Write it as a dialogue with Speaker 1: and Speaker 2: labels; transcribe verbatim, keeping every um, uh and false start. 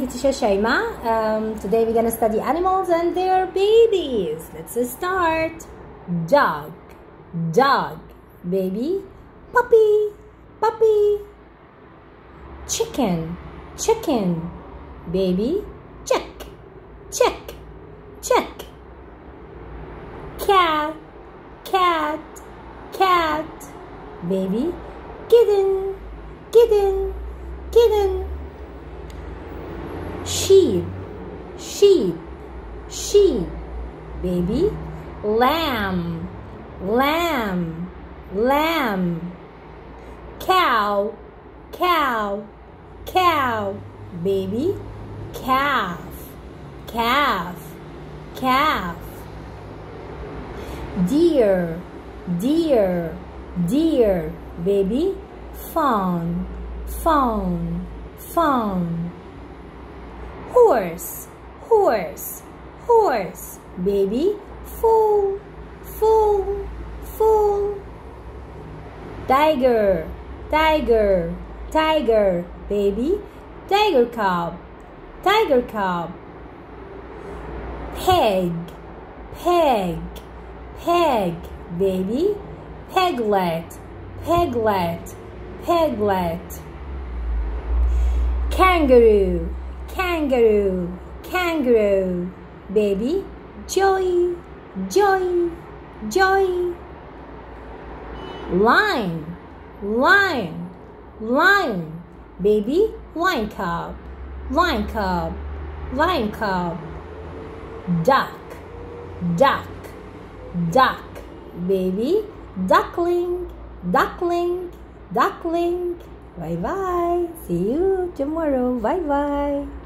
Speaker 1: you, teacher Shayma. Um, today we're gonna study animals and their babies. Let's start. Dog, dog, baby. Puppy, puppy. Chicken, chicken, baby. Check, check, check. Cat, cat, cat, baby. Kitten, kitten, kitten. Sheep, sheep, sheep, baby. Lamb, lamb, lamb. Cow, cow, cow, baby. Calf, calf, calf. Deer, deer, deer, baby. Fawn, fawn, fawn. Horse, horse, horse, baby. Foal, foal, foal. Tiger, tiger, tiger, baby. Tiger cub, tiger cub. Pig, pig, pig, baby. Piglet, piglet, piglet. Kangaroo, kangaroo, kangaroo, baby. Joy, joy, joy. Lion, lion, lion, baby. Lion cub, lion cub, lion cub. Duck, duck, duck, baby. Duckling, duckling, duckling. Bye bye. See you tomorrow. Bye bye.